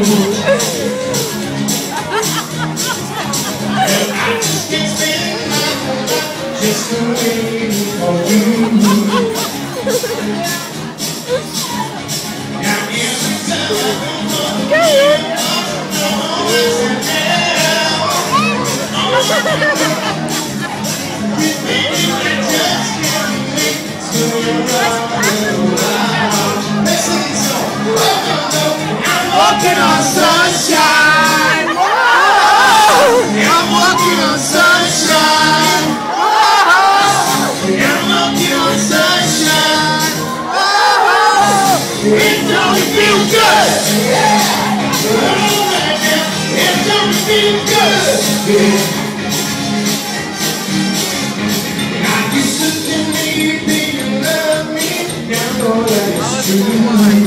Just waiting for you. Now every time I'm walking on sunshine. I'm walking on sunshine. I'm walking on sunshine. It don't feel good. It don't feel good. I used to believe that you love me. Now I know that it's true.